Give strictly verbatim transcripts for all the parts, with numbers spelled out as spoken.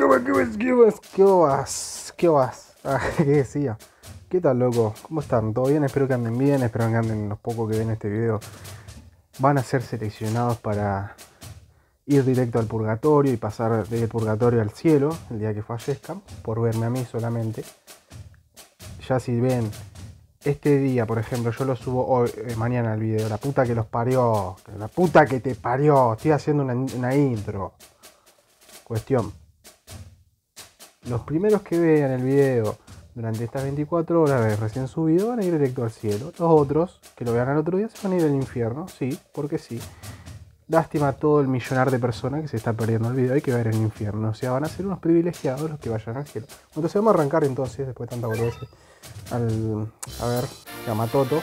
vas? ¿Qué vas? ¿Qué vas? ¿Qué vas? ¿Qué vas? Ah, ¿qué decía? ¿Qué tal, loco? ¿Cómo están? ¿Todo bien? Espero que anden bien, espero que anden los pocos que ven este video. Van a ser seleccionados para ir directo al purgatorio y pasar del purgatorio al cielo el día que fallezcan, por verme a mí solamente. Ya si ven este día, por ejemplo, yo lo subo hoy, eh, mañana el video. La puta que los parió, la puta que te parió. Estoy haciendo una, una intro. Cuestión. Los primeros que vean el video durante estas veinticuatro horas recién subido van a ir directo al cielo. Los otros, que lo vean al otro día, se van a ir al infierno. Sí, porque sí. Lástima a todo el millonar de personas que se está perdiendo el video y que va a ir al infierno. O sea, van a ser unos privilegiados los que vayan al cielo. Entonces vamos a arrancar entonces, después de tanta boludeces, al... A ver, Yamatoto.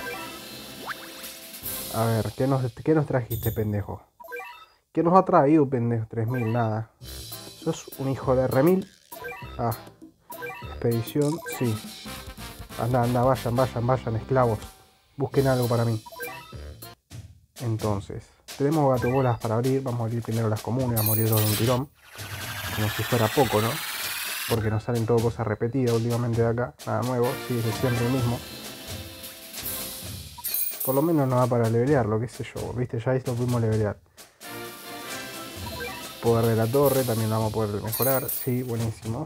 A ver, ¿qué nos, qué nos trajiste, pendejo? ¿Qué nos ha traído, pendejo? tres mil, nada. Sos un hijo de remil. Ah, expedición, sí. Anda, anda, vayan, vayan, vayan, esclavos. Busquen algo para mí. Entonces, tenemos gatobolas para abrir. Vamos a abrir primero las comunes, vamos a abrir dos de un tirón. Como si fuera poco, ¿no? Porque nos salen todo cosas repetidas últimamente de acá. Nada nuevo, sí, es siempre el mismo. Por lo menos nos da para levelearlo, qué sé yo. Viste, ya esto pudimos levelear. Poder de la torre, también lo vamos a poder mejorar. Sí, buenísimo.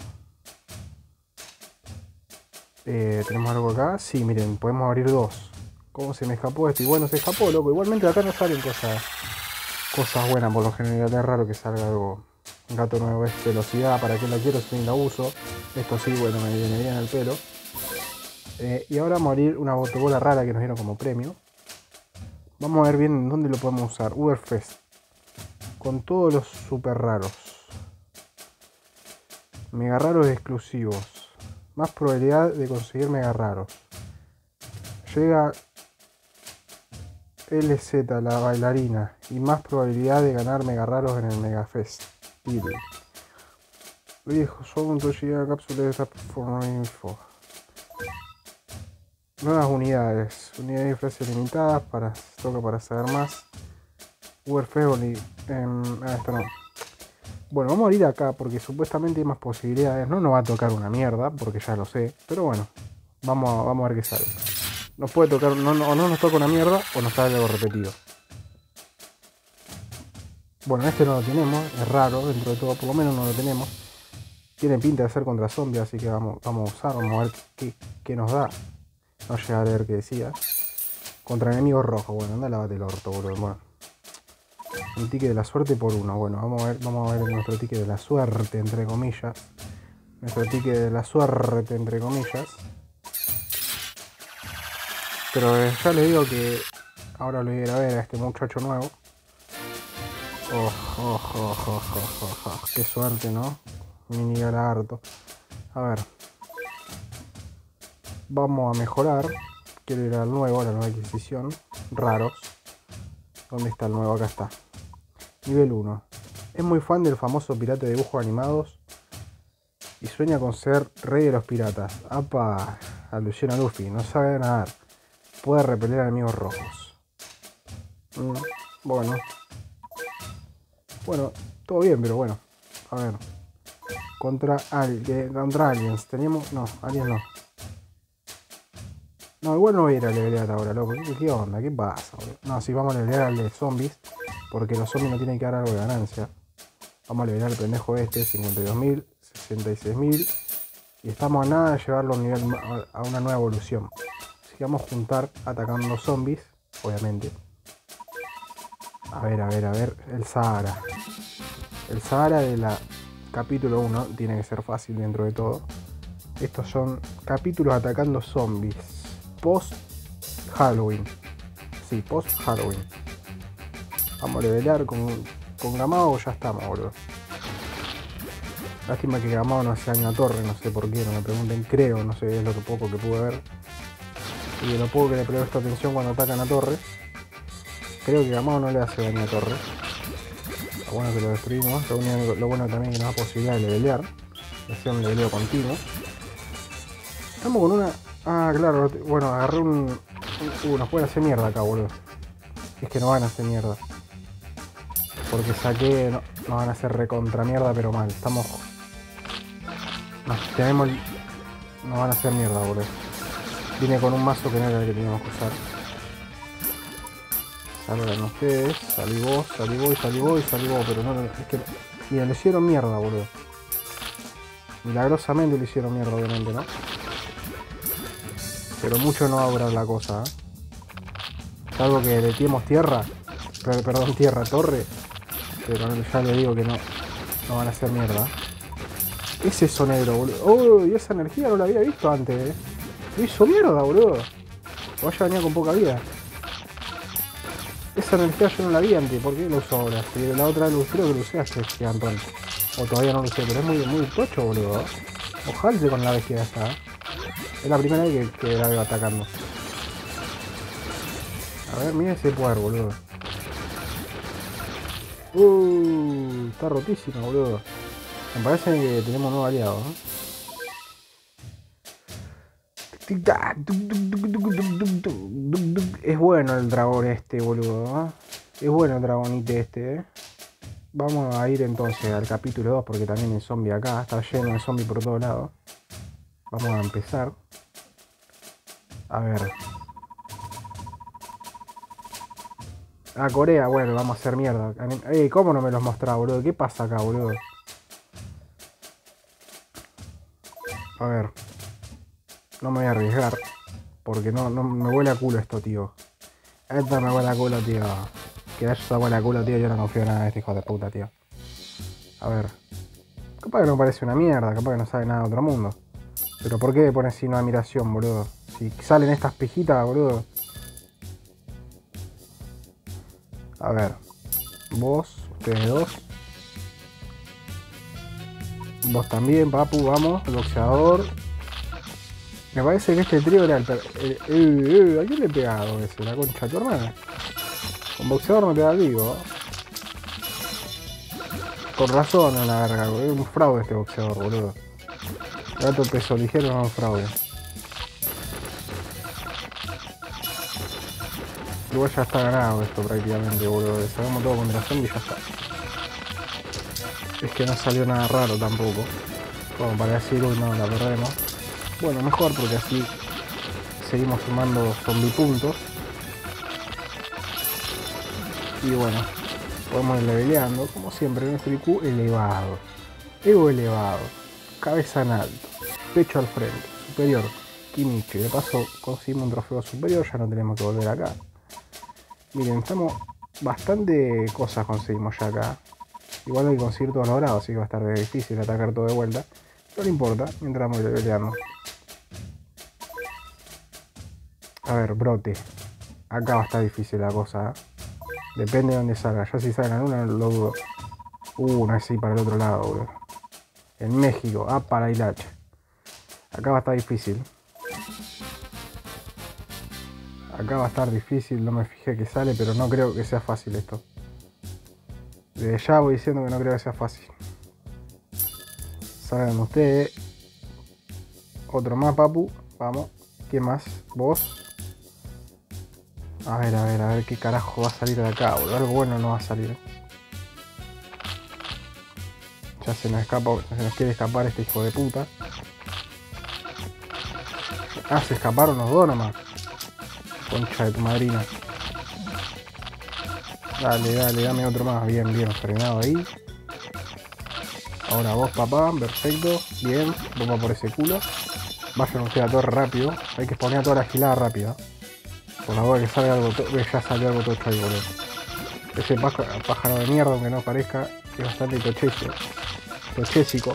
Eh, ¿Tenemos algo acá? Sí, miren, podemos abrir dos. ¿Cómo se me escapó esto? Y bueno, se escapó, loco. Igualmente acá no salen cosas cosas buenas por lo general. Es raro que salga algo. Un gato nuevo es velocidad. ¿Para qué la quiero si ni la uso? Esto sí, bueno, me viene bien al pelo. Eh, y ahora vamos a abrir una botobola rara que nos dieron como premio. Vamos a ver bien dónde lo podemos usar. Uberfest. Con todos los super raros. Mega raros exclusivos. Más probabilidad de conseguir mega raros. Llega L Z, la bailarina. Y más probabilidad de ganar mega raros en el Mega Fest. Viejo, solo un llega cápsula de esta forma info. Nuevas unidades. Unidades de frase limitadas. Para, toca para saber más. Uberfest. Eh, ah, esto no. Bueno, vamos a ir acá porque supuestamente hay más posibilidades. No nos va a tocar una mierda, porque ya lo sé. Pero bueno, vamos a, vamos a ver qué sale. Nos puede tocar, no, no, o no nos toca una mierda, o nos sale algo repetido. Bueno, este no lo tenemos, es raro dentro de todo, por lo menos no lo tenemos. Tiene pinta de ser contra zombies, así que vamos, vamos a usar, vamos a ver qué, qué nos da. No llegué a leer qué decía. Contra enemigos rojos, bueno, anda lávate el orto, boludo. Bueno. Un ticket de la suerte por uno. Bueno, vamos a ver, vamos a ver nuestro ticket de la suerte, entre comillas. Nuestro ticket de la suerte, entre comillas. Pero eh, ya le digo que ahora lo voy a ir a ver a este muchacho nuevo. Oh, oh, oh, oh, oh, oh, oh. Qué suerte, ¿no? Mini lagarto. A ver. Vamos a mejorar. Quiero ir al nuevo, a la nueva adquisición. Raros. ¿Dónde está el nuevo? Acá está. Nivel uno. Es muy fan del famoso pirata de dibujos animados y sueña con ser rey de los piratas. Apa, alusión a Luffy. No sabe nadar. Puede repeler enemigos rojos. Mm, bueno. Bueno, todo bien, pero bueno. A ver. Contra, al, contra aliens. Teníamos... No, aliens no. No, igual no voy a ir a levelear ahora, loco. ¿Qué, qué onda? ¿Qué pasa, boludo? No, sí, vamos a levelear al de zombies. Porque los zombies no tienen que dar algo de ganancia. Vamos a levelear al pendejo este. cincuenta y dos mil, sesenta y seis mil. Y estamos a nada de llevarlo a, un nivel, a una nueva evolución. Así que vamos a juntar atacando los zombies. Obviamente. A ver, a ver, a ver. El Sahara. El Sahara de la capítulo uno. Tiene que ser fácil dentro de todo. Estos son capítulos atacando zombies. Post Halloween. Sí, post Halloween. Vamos a levelear con, con Gamao, ya estamos, boludo. Lástima que Gamao no hace daño a torre, no sé por qué, no me pregunten, creo, no sé, es lo que poco que pude ver. Y de lo poco que le presto atención cuando atacan a torre. Creo que Gamao no le hace daño a torre. Lo bueno que lo destruimos, lo, único, lo bueno también es que nos da posibilidad de levelear. De hacer un leveleo continuo. Estamos con una... Ah, claro, bueno, agarré un... Uh, nos pueden hacer mierda acá, boludo. Es que no van a hacer mierda. Porque saqué... No, no van a hacer recontra mierda, pero mal. Estamos Nos tenemos... Nos van a hacer mierda, boludo. Viene con un mazo que no era el que teníamos que usar. Salgan ustedes, salí vos, salí vos, salí vos y salí vos, pero no, es que... Mira, le hicieron mierda, boludo. Milagrosamente le hicieron mierda, obviamente, ¿no? Pero mucho no va a durar la cosa, ¿eh? Salvo que le tiremos tierra, pero, perdón, tierra, torre. Pero ya le digo que no, no van a hacer mierda. Es eso negro, boludo. Oh, y esa energía no la había visto antes, ¿eh? Lo hizo mierda, boludo. O vaya venía con poca vida. Esa energía yo no la vi antes, ¿por qué lo uso ahora? Si la otra vez lo usé, creo que lo usé hace gigantón. O todavía no lo usé, pero es muy, muy tocho, boludo. Ojalá con la vez que ya está. Es la primera vez que, que la veo atacando. A ver, mira ese poder, boludo. Uh, está rotísimo, boludo. Me parece que tenemos un nuevo aliado, ¿no? Es bueno el dragón este, boludo, ¿eh? Es bueno el dragonite este, ¿eh? Vamos a ir entonces al capítulo dos porque también hay zombie acá. Está lleno de zombies por todos lados. Vamos a empezar. A ver. Ah, Corea, bueno, vamos a hacer mierda. Ey, ¿cómo no me los mostraba, boludo? ¿Qué pasa acá, boludo? A ver. No me voy a arriesgar. Porque no, no me huele a culo esto, tío. Esto me huele a culo, tío. Que eso huele a culo, tío. Yo no confío en nada de este hijo de puta, tío. A ver. Capaz que no parece una mierda. Capaz que no sabe nada de otro mundo. Pero ¿por qué pones sin una admiración, boludo? Si salen estas pijitas, boludo. A ver. Vos, ustedes dos. Vos también, papu, vamos. El boxeador. Me parece que este trío era el... el, el, el ¿a quién le he pegado ese? ¿La concha de tu hermana? Con boxeador no te da vivo. Con razón a la verga, boludo. Es un fraude este boxeador, boludo. Gato peso ligero no es un fraude. Igual ya está ganado esto prácticamente, boludo. Sabemos todo contra zombie y ya está. Es que no salió nada raro tampoco. Como para decir, uy, no, la perdemos. Bueno, mejor porque así seguimos sumando zombie puntos. Y bueno, podemos ir leveleando, como siempre, nuestro I Q elevado. Ego elevado. Cabeza en alto. Pecho al frente. Superior. Kimichi. De paso conseguimos un trofeo superior, ya no tenemos que volver acá. Miren, estamos... Bastante cosas conseguimos ya acá. Igual hay que conseguir todos los grados, así que va a estar difícil atacar todo de vuelta. Pero no importa, mientras vamos leveleando. A ver, brote. Acá va a estar difícil la cosa, ¿eh? Depende de dónde salga. Ya si salga en una, lo dudo. Uh, no es así para el otro lado, bro. En México, ah, para Hilacha. Acá va a estar difícil. Acá va a estar difícil, no me fijé que sale, pero no creo que sea fácil esto. Desde ya voy diciendo que no creo que sea fácil. Salgan ustedes. Otro más, papu. Vamos. ¿Quién más? Vos. A ver, a ver, a ver qué carajo va a salir de acá, boludo. Algo bueno no va a salir. Ya se nos escapa, se nos quiere escapar este hijo de puta. Ah, se escaparon los dos nomás. Concha de tu madrina. Dale, dale, dame otro más. Bien, bien, frenado ahí. Ahora vos, papá, perfecto. Bien, vamos por ese culo. Vayan ustedes a torre rápido. Hay que poner a toda la gilada rápida. Por la boca que sale algo, ya salió algo tocho ahí, boludo. Ese pájaro de mierda, aunque no parezca, es bastante tochesio. Tochesico.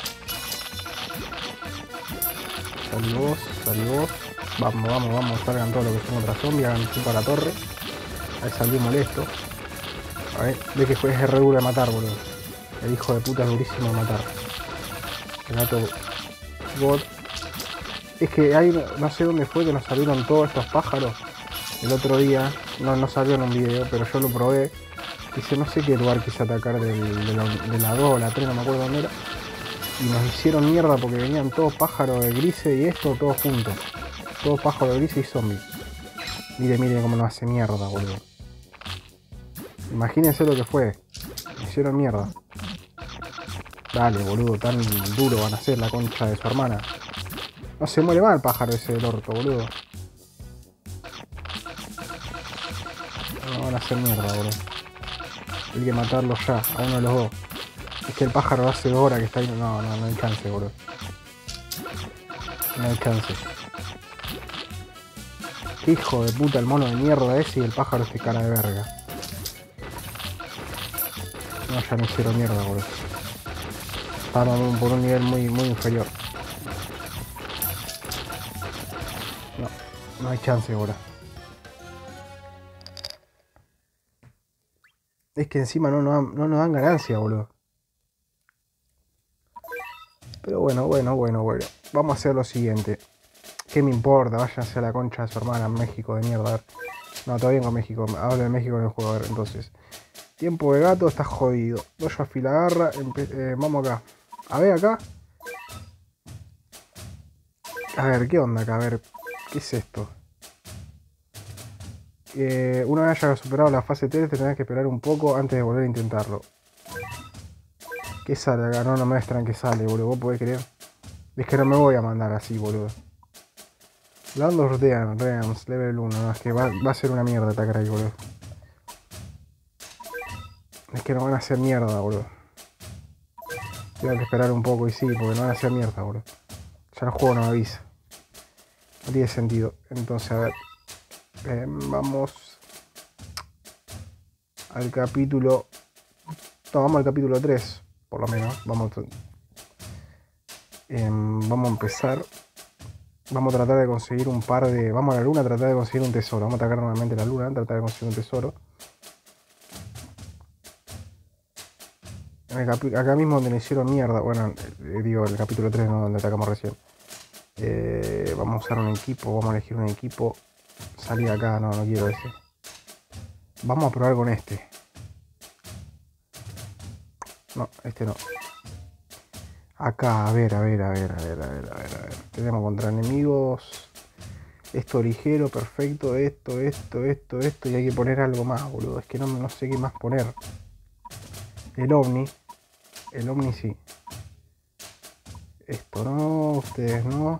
Salí vos, salí vos. Vamos, vamos, vamos, salgan todo lo que son otras zombies, hagan chupa la torre. Ahí salió molesto. A ver, ve que es re duro de matar, boludo. El hijo de puta es durísimo de matar. El gato God. Es que hay, no sé dónde fue que nos salieron todos estos pájaros. El otro día, no, no salió en un video, pero yo lo probé. Dice, no sé qué lugar quise atacar del, de, la, de la dos o la tres, no me acuerdo dónde era. Y nos hicieron mierda porque venían todos pájaros de grises y esto, todos juntos. Todos pájaros de grises y zombies. Mire, mire cómo nos hace mierda, boludo. Imagínense lo que fue. Me hicieron mierda. Dale, boludo, tan duro van a ser la concha de su hermana. No se muere mal el pájaro ese del orto, boludo. No van a hacer mierda, boludo. Hay que matarlo ya, a uno de los dos. Es que el pájaro hace dos horas que está ahí. No, no, no hay chance, boludo. No hay chance. Qué hijo de puta el mono de mierda ese y el pájaro este cara de verga. No, ya me hicieron mierda, boludo. Estaban por un nivel muy, muy inferior. No, no hay chance, boludo. Es que encima no nos dan, no nos dan ganancia, boludo. Pero bueno, bueno, bueno, bueno. Vamos a hacer lo siguiente. ¿Qué me importa? Váyanse a la concha de su hermana en México de mierda. A ver. No, todavía con México. Hablo de México en el juego. A ver, entonces. Tiempo de gato está jodido. Dojo afila garra. Eh, vamos acá. A ver acá. A ver, ¿qué onda acá? A ver, ¿qué es esto? Eh, una vez haya superado la fase tres, te tenés que esperar un poco antes de volver a intentarlo. ¿Qué sale acá? No, no me muestran qué sale, boludo. ¿Vos podés creer? Es que no me voy a mandar así, boludo. Land of the Realms, level uno. No, es que va, va a ser una mierda atacar ahí, boludo. Es que no van a hacer mierda, boludo. Tengo que esperar un poco y sí, porque no van a hacer mierda, boludo. Ya el juego nos avisa. No tiene sentido. Entonces, a ver. Eh, vamos al capítulo... No, vamos al capítulo tres, por lo menos. Vamos, eh, vamos a empezar. Vamos a tratar de conseguir un par de... Vamos a la luna a tratar de conseguir un tesoro. Vamos a atacar nuevamente la luna, tratar de conseguir un tesoro. En el capi... Acá mismo donde me hicieron mierda. Bueno, eh, digo, el capítulo tres, no, donde atacamos recién. Eh, vamos a usar un equipo, vamos a elegir un equipo. Salí acá, no, no quiero ese. Vamos a probar con este. No, este no. Acá, a ver, a ver, a ver, a ver, a ver, a ver, a ver. Tenemos contra enemigos. Esto ligero, perfecto. Esto, esto, esto, esto. Y hay que poner algo más, boludo. Es que no, no sé qué más poner. El ovni. El ovni sí. Esto no, ustedes no.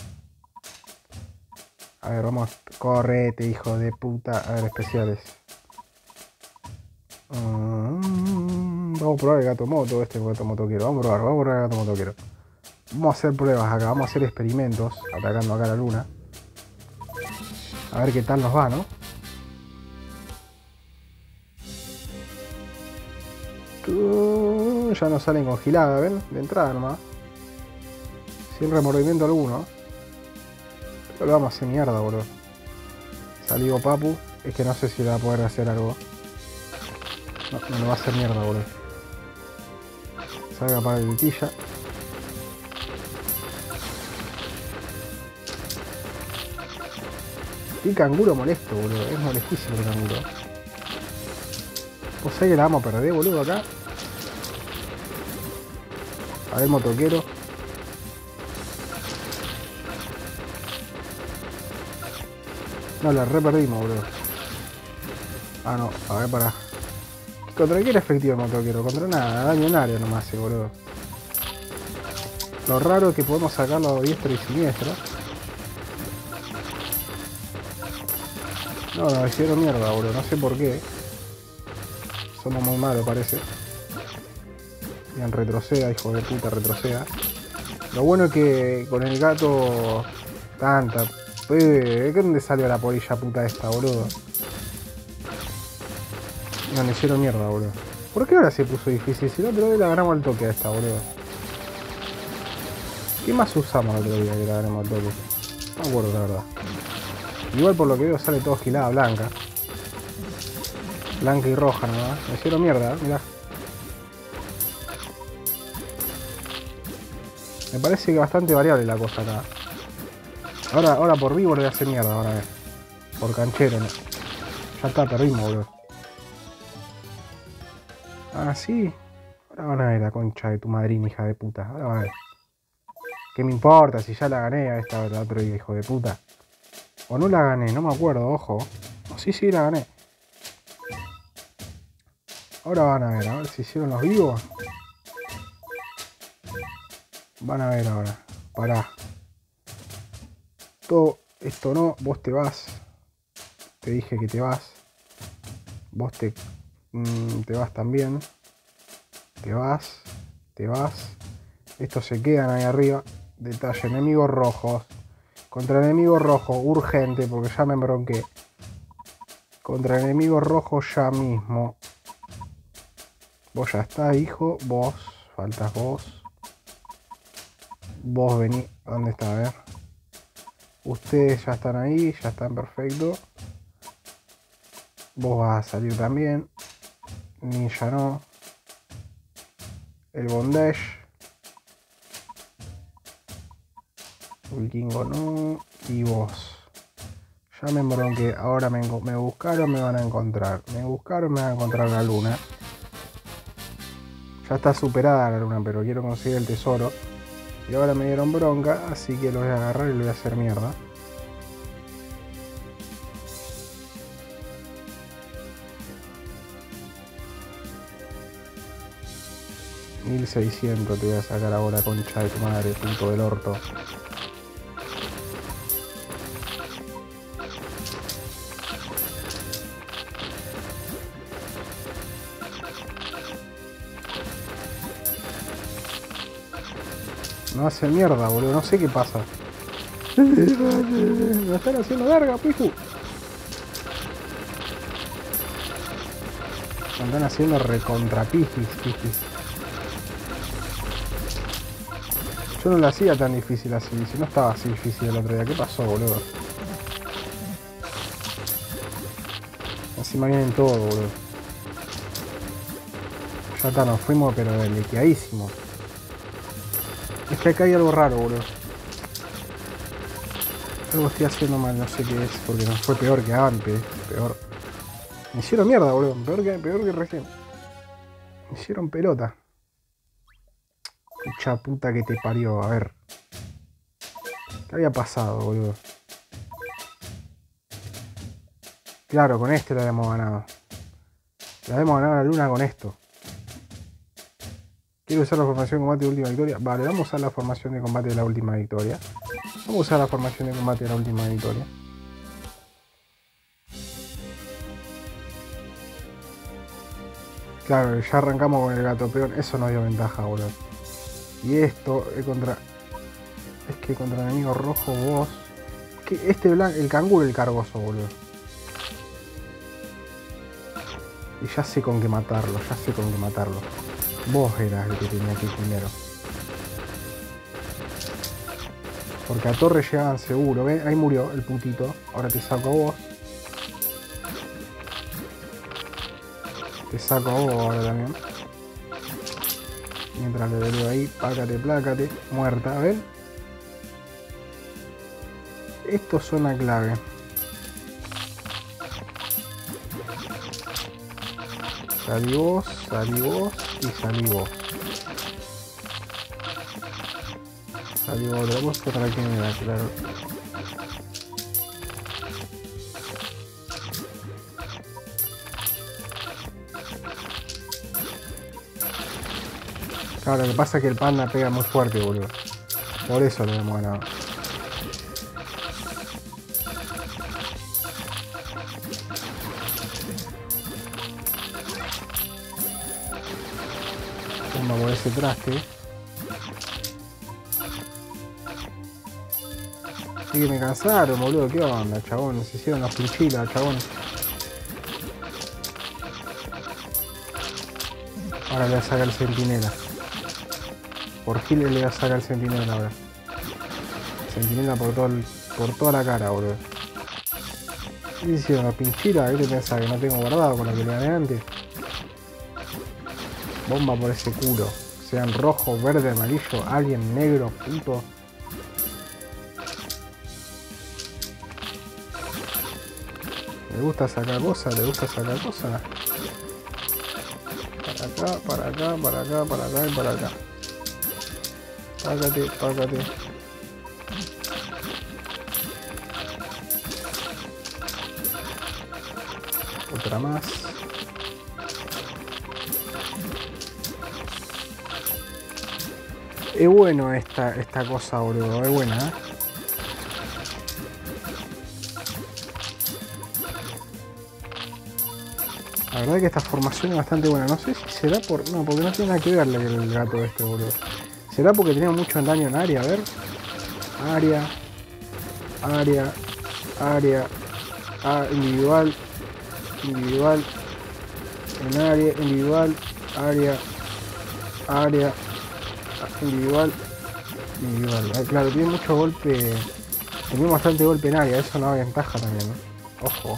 A ver, vamos. Correte, hijo de puta. A ver, especiales. Mm, vamos a probar el gato moto, este gato motoquero. Vamos a probar, vamos a probar el gato motoquero. Vamos a hacer pruebas acá, vamos a hacer experimentos. Atacando acá a la luna. A ver qué tal nos va, ¿no? Ya nos salen congeladas, ¿ven? De entrada nomás. Sin remordimiento alguno. Pero lo vamos a hacer mierda, boludo. Salió Papu. Es que no sé si le va a poder hacer algo. No, no lo va a hacer mierda, boludo. Salga para el tilla. Y canguro molesto, boludo. Es molestísimo el canguro. Pues ahí que la vamos a perder, boludo, acá. A ver, motoquero. No, la re perdimos, boludo. Ah, no. A ver, para. ¿Contra qué era efectivo el motoquero? Contra nada. Daño en área nomás, ese, boludo. Lo raro es que podemos sacarlo a diestro y siniestro. No, nos hicieron mierda, boludo. No sé por qué. Somos muy malos, parece. Bien, retroceda, hijo de puta, retroceda. Lo bueno es que con el gato... Tanta... ¿De dónde salió la polilla puta esta, boludo? No, me hicieron mierda, boludo. ¿Por qué ahora se puso difícil? Si no, pero la ganamos al toque a esta, boludo. ¿Qué más usamos el otro día que la ganamos al toque? No me acuerdo, la verdad. Igual por lo que veo sale todo gilada blanca. Blanca y roja nomás. Me hicieron mierda, mirá. Me parece que bastante variable la cosa acá. Ahora, ahora por vivo le voy a hacer mierda, ahora a ver. Por canchero, no. Ya está, perdimos, boludo. Ah, sí. Ahora van a ver la concha de tu madrina, hija de puta. Ahora van a ver. ¿Qué me importa si ya la gané a esta la otro día, hijo de puta? O no la gané, no me acuerdo, ojo. No, sí, sí, la gané. Ahora van a ver, a ver si hicieron los vivos. Van a ver ahora. Pará. Todo esto no. Vos te vas. Te dije que te vas. Vos te, mmm, te vas también. Te vas. Te vas. Estos se quedan ahí arriba. Detalle. Enemigos rojos. Contra enemigos rojos. Urgente. Porque ya me embronqué. Contra enemigos rojos ya mismo. Vos ya está, hijo. Vos. Faltas vos. Vos vení. ¿Dónde está? A ver. Ustedes ya están ahí. Ya están perfecto. Vos vas a salir también. Ninja no. El bondage. Vikingo no. Y vos. Ya me embronqué. Ahora me, me buscaron, me van a encontrar. Me buscaron, me van a encontrar la luna. Ya está superada la luna, pero quiero conseguir el tesoro. Y ahora me dieron bronca, así que lo voy a agarrar y lo voy a hacer mierda. mil seiscientos te voy a sacar ahora, concha de tu madre, punto del orto. No hace mierda, boludo, no sé qué pasa. Me están haciendo verga, piju. Me están haciendo recontra pijis, pijis. Yo no lo hacía tan difícil así, si no estaba así difícil el otro día. ¿Qué pasó, boludo? Encima vienen todo, boludo. Ya está, nos fuimos, pero liqueadísimo. Es que acá hay algo raro, boludo. Algo estoy haciendo mal, no sé qué es, porque nos fue peor que antes. Peor. Me hicieron mierda, boludo. Peor que, peor que recién. Me hicieron pelota. Mucha puta que te parió, a ver. ¿Qué había pasado, boludo? Claro, con este lo habíamos ganado. Le habíamos ganado a la luna con esto. Quiero usar la formación de combate de última victoria. Vale, vamos a usar la formación de combate de la última victoria. Vamos a usar la formación de combate de la última victoria. Claro, ya arrancamos con el gato peón. Eso nos dio ventaja, boludo. Y esto es contra... Es que contra el enemigo rojo vos... Que este blanco... El canguro es el cargoso, boludo. Y ya sé con qué matarlo, ya sé con qué matarlo. Vos eras el que tenía que ir primero. Porque a torre llegaban seguro, ¿ves? Ahí murió el putito. Ahora te saco a vos. Te saco a vos ahora también. Mientras le doy ahí, pácate, plácate. Muerta, ¿ven? Esto suena clave. Salí vos, salí vos y salí vos. Salí vos, otra cosa para que me da, claro. Claro, lo que pasa es que el panda pega muy fuerte, boludo. Por eso lo hemos ganado. Vamos por ese traste. Sí que me cansaron, boludo. ¿Qué onda, chabón? Se hicieron las pinchilas, chabón. Ahora le voy a sacar el centinela. Por giles le voy a sacar el centinela ahora. Centinela por, todo el, por toda la cara, boludo. ¿Qué hicieron las pinchilas? ¿Qué te pensás que no tengo guardado con lo que le gané antes? Bomba por ese culo. Sean rojo, verde, amarillo, alien, negro, puto. ¿Le gusta sacar cosas? ¿Le gusta sacar cosas? Para acá, para acá, para acá, para acá y para acá. Págate, págate. Otra más. Es bueno esta, esta cosa, boludo. Es buena, ¿eh? La verdad que esta formación es bastante buena. No sé si será por... No, porque no tiene nada que verle el gato este, boludo. ¿Será porque tenía mucho daño en área? A ver. Área. Área. Área. Ah, individual. Individual. En área. Individual. Área. Área. Individual. Individual. Ah, claro, tiene mucho golpe. Tiene bastante golpe en área. Eso no da ventaja también, ¿no? Ojo.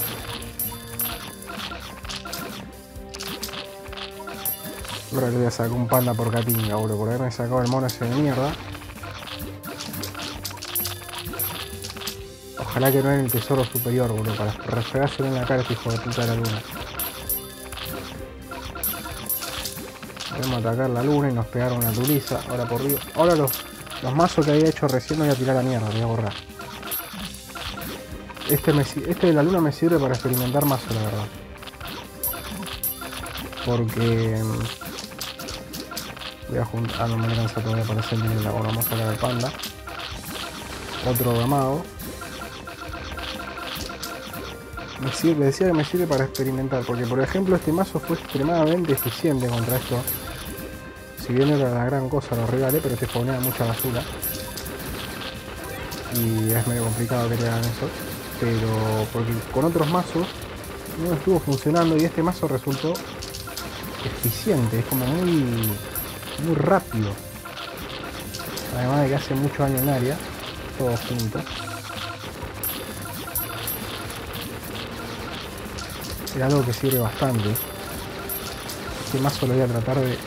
Ahora le voy a sacar un panda por Catinga, boludo. Por haberme sacado el mono ese de mierda. Ojalá que no en el tesoro superior, boludo. Para refregárselo en la cara a este hijo de puta de la luna. Podemos atacar la luna y nos pegaron una tuliza. Ahora por Dios. Ahora los, los mazos que había hecho recién no voy a tirar a la mierda. Voy a borrar. Este, me, este de la luna me sirve para experimentar mazos, la verdad. Porque... Voy a juntar... Ah, no me alcanza todavía para hacer dinero. Ahora vamos a sacar al panda. Otro gamado. Me sirve, decía que me sirve para experimentar. Porque por ejemplo este mazo fue extremadamente eficiente contra esto. Si bien era la gran cosa, lo regalé, pero te ponía mucha basura. Y es medio complicado que te hagan eso. Pero porque con otros mazos no estuvo funcionando y este mazo resultó eficiente. Es como muy... muy rápido, además de que hace mucho daño en área, todos juntos. Es algo que sirve bastante. Este mazo lo voy a tratar de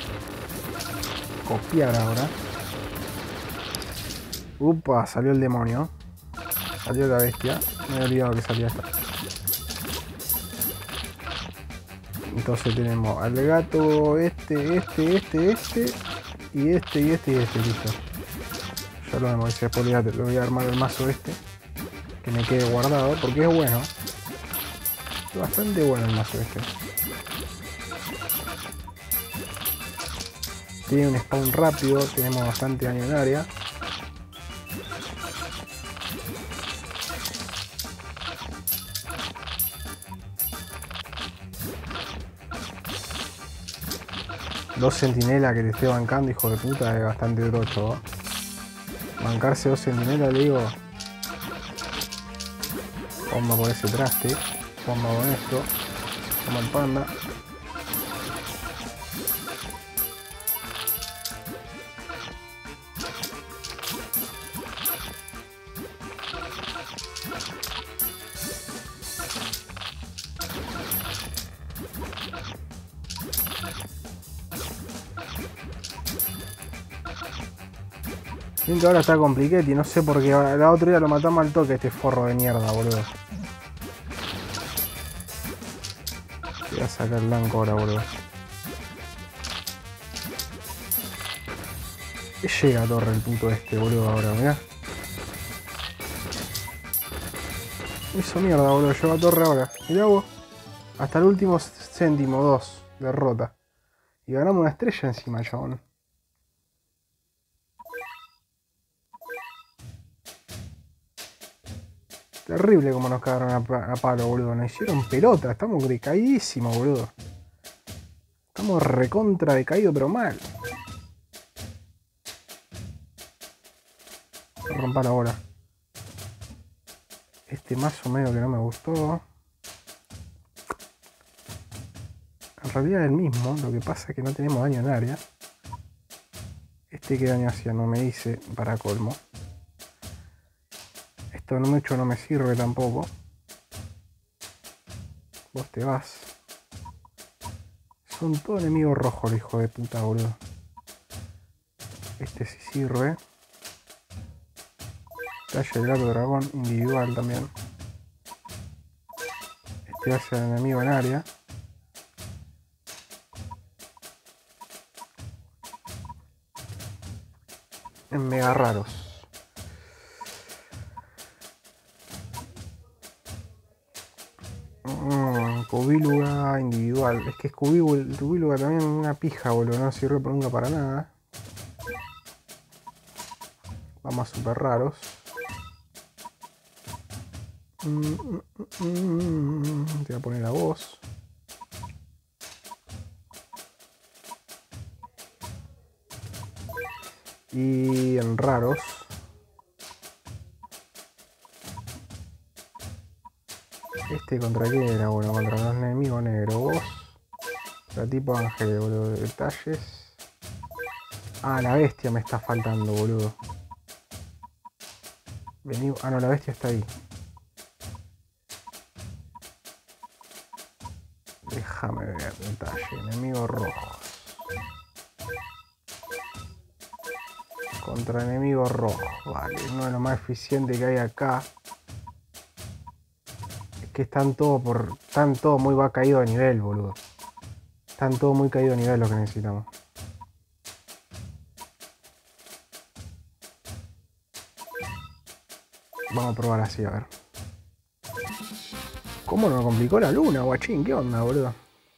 copiar ahora. Upa, salió el demonio, salió la bestia, me había olvidado que salía esta. Entonces tenemos al gato, este, este, este, este, y este, y este, y este, listo. Ya lo memoricé, después lo voy a armar el mazo este, que me quede guardado, porque es bueno. Es bastante bueno el mazo este. Tiene un spawn rápido, tenemos bastante daño en área. Dos centinelas que te esté bancando, hijo de puta, es bastante brocho, ¿eh? Bancarse dos centinelas, le digo. Bomba por ese traste. Bomba con esto. Toma el panda. Bien que ahora está complicado y no sé por qué. La otra día lo matamos al toque este forro de mierda, boludo. Voy a sacar el blanco ahora, boludo. Llega a torre el puto este, boludo, ahora, mirá. Hizo mierda, boludo. Llegó a torre ahora. Mirá vos. Hasta el último céntimo, dos. Derrota. Y ganamos una estrella encima, chabón. Terrible como nos cagaron a, a palo, boludo. Nos hicieron pelota. Estamos decaidísimos, boludo. Estamos recontra decaídos, pero mal. Voy a romper ahora. Este mazo medio que no me gustó. En realidad es el mismo. Lo que pasa es que no tenemos daño en área. Este que daño hacía no me dice, para colmo. Esto no mucho no me sirve tampoco. Vos te vas. Son todos enemigos rojos, hijo de puta, boludo. Este sí sirve. Talla del gato dragón individual también. Este hace al enemigo en área. En mega raros. Mm, Cubiluga individual. Es que Cubiluga también es una pija, boludo. No sirve nunca para nada. Vamos super raros. Mm, mm, mm, mm. Te voy a poner a vos. Y en raros. Este contra quién era, bueno, contra un enemigo negro. Vos. La tipo ángel, boludo. Detalles. Ah, la bestia me está faltando, boludo. Vení. Ah, no, la bestia está ahí. Déjame ver, detalle. Enemigo rojo. Contra enemigo rojo. Vale, uno de los más eficientes que hay acá. Es que están todos por. Están todos muy va caído de nivel, boludo. Están todos muy caídos de nivel lo que necesitamos. Vamos a probar así, a ver. ¿Cómo nos complicó la luna, guachín? ¿Qué onda, boludo?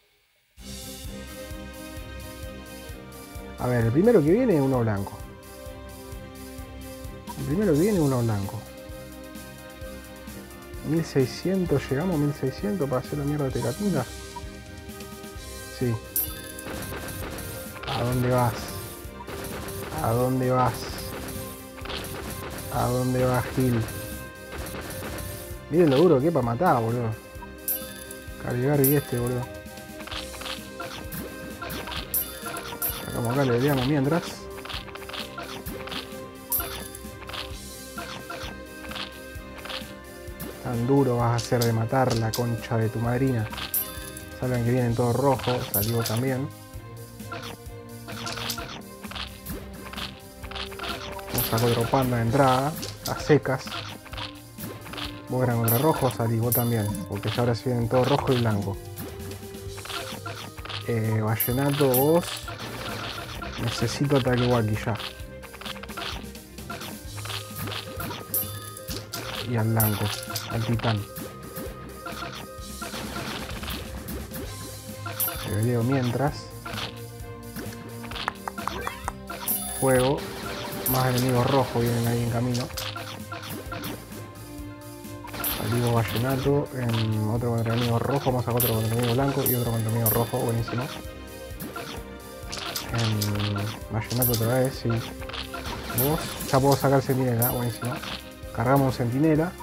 A ver, el primero que viene es uno blanco. El primero que viene es uno blanco. mil seiscientos, llegamos a mil seiscientos para hacer la mierda de Teratinga. Sí. ¿A dónde vas? ¿A dónde vas? ¿A dónde vas, Gil? Miren lo duro que es para matar, boludo. Cargar y este, boludo. Sacamos acá, le veíamos mientras. Tan duro vas a ser de matar la concha de tu madrina. Saben que vienen todos rojos, salió también. Vamos a sacar otro panda de entrada, a secas. Vos eran contra rojo, salí, vos también, porque ya ahora sí vienen todos rojo y blanco. Eh, Vallenato, vos. Necesito Takiwaki ya. Y al blanco, al titán. Le veo mientras. Fuego. Más enemigos rojos vienen ahí en camino. Salivo Vallenato. En otro contra enemigo rojo. Vamos a otro contra enemigo blanco y otro contra enemigo rojo. Buenísimo. En Vallenato otra vez, sí. Vos. Ya puedo sacar centinela. Buenísimo. Cargamos centinela.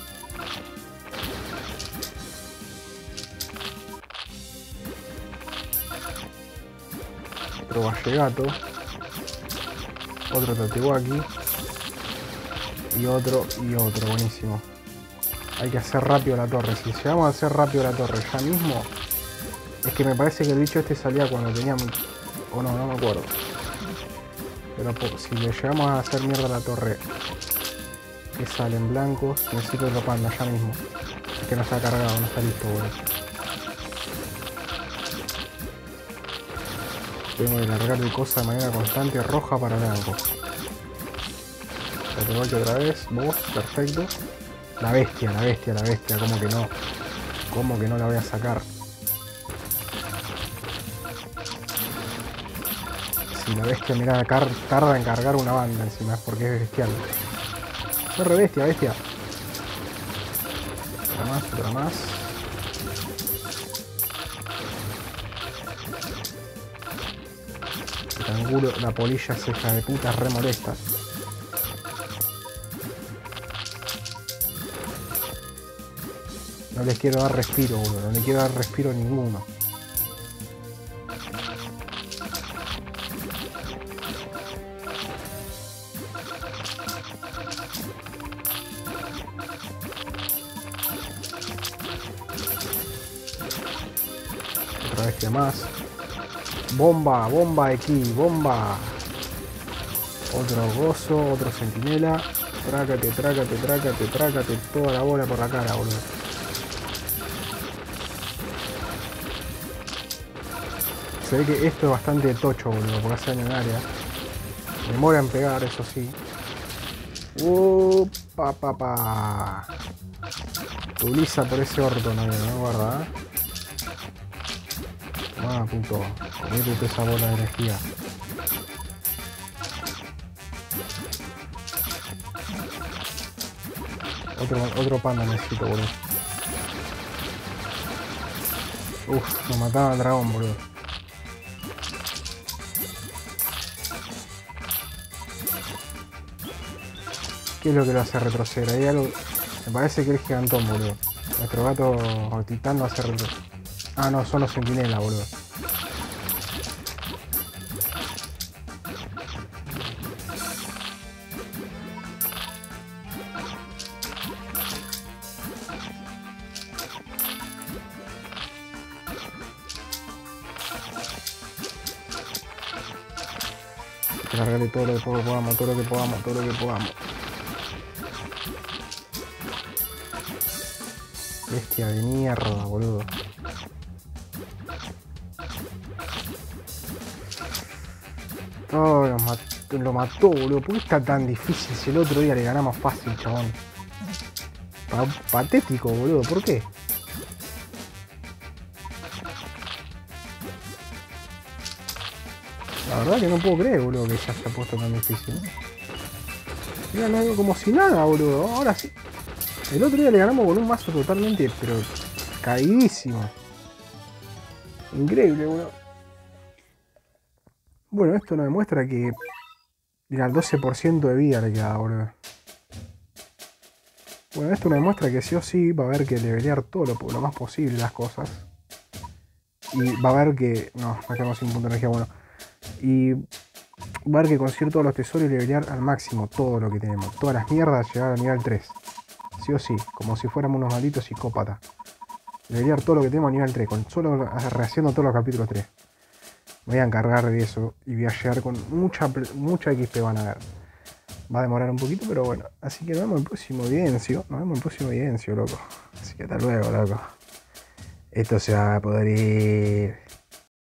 Otro Vallegato. Otro Takiwaki. Y otro y otro. Buenísimo. Hay que hacer rápido la torre. Si llegamos a hacer rápido la torre ya mismo. Es que me parece que el bicho este salía cuando teníamos. O no, no me acuerdo. Pero si le llegamos a hacer mierda a la torre. Que salen blancos. Necesito otro panda ya mismo. Es que no está cargado, no está listo, boludo. Tengo que cargar de cosas de manera constante, roja para blanco. La tengo que otra vez. Vos, perfecto. La bestia, la bestia, la bestia. ¿Cómo que no? ¿Cómo que no la voy a sacar? Si la bestia, mirá, tarda en cargar una banda encima, porque es bestial. No re bestia, bestia. Otra más, otra más. El canguro, la polilla esa hija de puta re molesta. No les quiero dar respiro, boludo. No les quiero dar respiro a ninguno. Otra bestia más. Bomba, bomba aquí, bomba. Otro gozo, otro centinela. Trácate, trácate, trácate, trácate toda la bola por la cara, boludo. Se ve que esto es bastante tocho, boludo, porque hace daño en área. Demora en pegar, eso sí. Uh, pa, pa, pa. Utiliza por ese orto, no, no guarda, ¿eh? Ah, puto. Métete esa bola de energía. Otro, otro panda necesito, boludo. Uf, nos mataron al dragón, boludo. ¿Qué es lo que lo hace retroceder? Hay algo... Me parece que es gigantón, boludo. Nuestro gato titán lo hace retroceder. Ah, no, son los centinelas, boludo. Cargarle todo lo que podamos, todo lo que podamos, todo lo que podamos. Bestia de mierda, boludo. Oh, lo mató, lo mató, boludo. ¿Por qué está tan difícil si el otro día le ganamos fácil, chabón? Pa patético, boludo. ¿Por qué? La verdad que no puedo creer, boludo, que ya se ha puesto tan difícil. Mira, no, como si nada, boludo. Ahora sí. El otro día le ganamos con un mazo totalmente, pero caidísimo. Increíble, boludo. Bueno, esto nos demuestra que... Mira, el doce por ciento de vida le queda, boludo. Bueno, esto nos demuestra que sí o sí va a haber que levelear todo lo, lo más posible las cosas. Y va a haber que... No, nos quedamos sin punto de energía, bueno. Y va a haber que conseguir todos los tesoros y levelear al máximo todo lo que tenemos. Todas las mierdas llegar a nivel tres. Sí o sí, como si fuéramos unos malditos psicópatas. Levelear todo lo que tenemos a nivel tres, con solo rehaciendo todos los capítulos tres. Me voy a encargar de eso y voy a llegar con mucha, mucha X P, van a ver. Va a demorar un poquito, pero bueno. Así que nos vemos en el próximo evidencio. Nos vemos en el próximo evidencio, loco. Así que hasta luego, loco. Esto se va a poder ir.